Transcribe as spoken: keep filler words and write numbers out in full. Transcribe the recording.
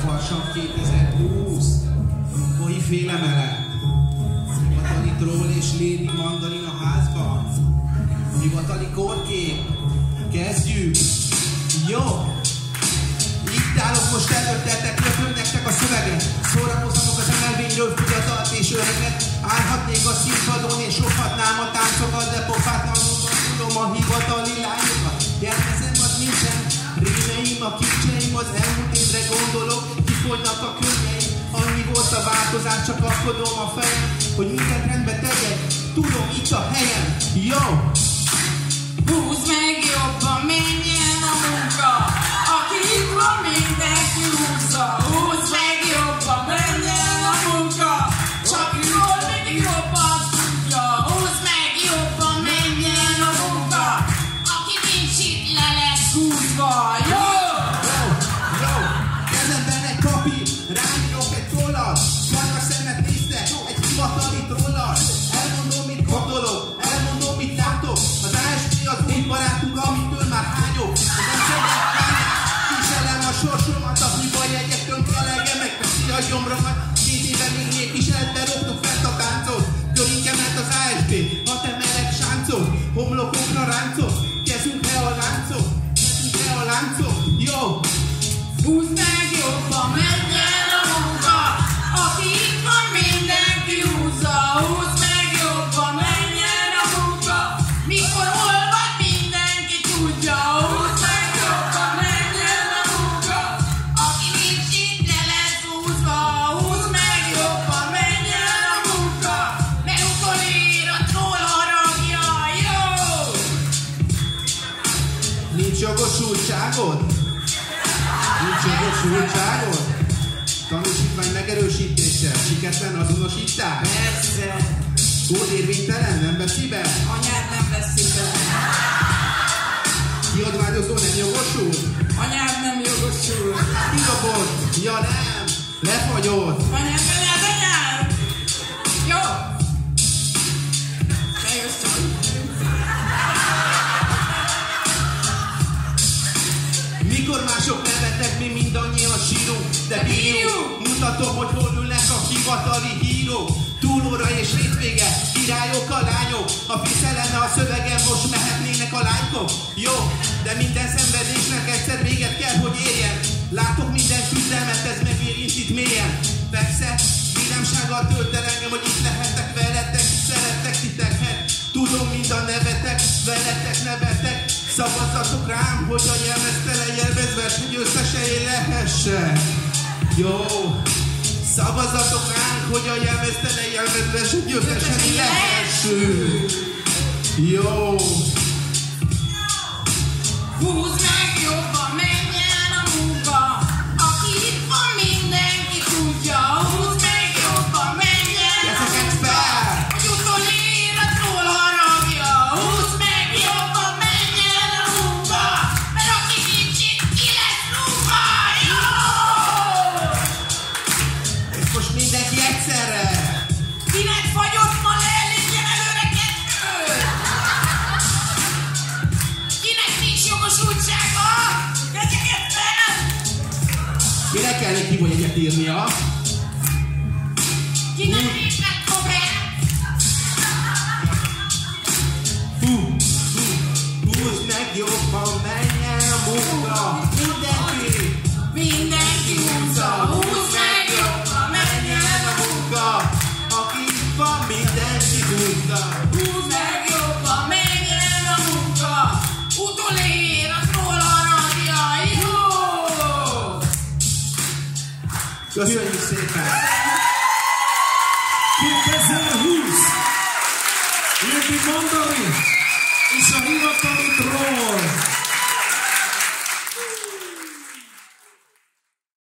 Farsang kétezer-húsz, Bolyféle mellett. Hivatali troll és Lady Mandalin a házban. Hivatali korkép. Kezdjük. Jó. Itt állok most előttetek, röpöm nektek a szöveget. Szórakozhatok az emelvényről fiatalt és öreget. Állhatnék a színpadon és sokhatnám a táncokat, de pofátlanulban tudom a hivatali lányokat. Jelmezem az nincsen, rémeim, a kincseim, az elmúlt évre gondolok, kifogynak a könnyeim. Annyi volt a változás, csak akadom a fejem, hogy mindent rendbe tegyek. Tudom, itt a helyem. Jó! Húzd meg jobban, menjen a munka. Aki itt van, mindenki húzza. Húzd meg jobban, menjen a munka. Csak jól, mindig jobban tudja. Húzd meg jobban, menjen a munka. Aki nincs itt, le lesz húzva. Jó! Jó! Jó! Kezemben egy papír, rányírok egy tollat. Sarka szemet nézte, egy hivatali trollal. Elmondom, mit gondolok, elmondom, mit látok. Az á es pé az új barátunk, amitől már hányok. Az emszerek lányák, viselem a sorsomat, a hiba-jegyektől kelege megveszi a gyomromat. Két éve még még viseletben rogtuk fent a táncot. Körinke ment az á es pé, ha te meleg sáncot. Homlokokra ráncot, kezünkre a láncot. Kezünkre a láncot, jó! Húzd meg jobban, menjen a munka. Aki itt van, mindenki húzza. Húzd meg jobban, menjen a munka. Mikor hol van, mindenki tudja. Húzd meg jobban, menjen a munka. Aki nincs itt, le lesz húzva. Húzd meg jobban, menjen a munka. Mert utolér a troll haragja. Jó! Nincs jogosultságod? Nincs jogosultságod? Tanúsítvány megerősítéssel, siketlen azonosítás? Persze. Kódérvénytelen, nem veszi be? Anyád nem veszi be. Kiadványozó nem jogosult? Anyád nem jogosul. Kidobott? Ja nem, lefagyott. Anyád, anyád, anyád! Jó! Ne jössz a... Mikor mások nevetnek, mi mindannyian sírunk, de bírjuk. Mutatom, hogy hol ülnek a hivatali hírók. Túlóra és hétvége, királyok a lányok. Ha piszel lenne a szövegem, most mehetnének a lánykok. Jó, de minden szenvedésnek egyszer véget kell, hogy érjen. Látok minden küzdelmet, ez megérint itt mélyen. Persze, vidámsággal tölt el engem, hogy itt lehetek veletek, szerettek titeket. Tudom, minden nevetek, veletek nevetek. Szavazzatok rám, hogy a jelmeztelen jelmezverseny összesen én lehessen. Jó! Szavazzatok ránk, hogy a jelmeztelen jelmezverseny összesen én lehessünk. Jó! Húzd meg jobban, menjen a munka. Aki itt van, mindenki tudja. Húzd meg jobban, menjen a Kezeket munka. fel! Hogy utolér a troll haragja. Húzd meg jobban, menjen a munka. Mert aki nincs itt, ki lesz rúgva. Jó! És most mindenki egyszerre! Kinek fagyott ma le, lépjen előre kettő! Kinek nincs jogosultsága? Kezeket fel! Mire kell egy hívójegyet írnia? Kinek nincs megfogás? Hú, hú, húzd meg jobban, menjen a munka! Mindenki! Mindenki húzza, húzd meg jobban, menjen a munka! Aki itt van, mindenki húzza! húzd meg jobban, menjen a munka. Utolér a troll haragja, jó! Köszönjük szépen! kétezer-húsz Lady Mandalin és a hivatali troll.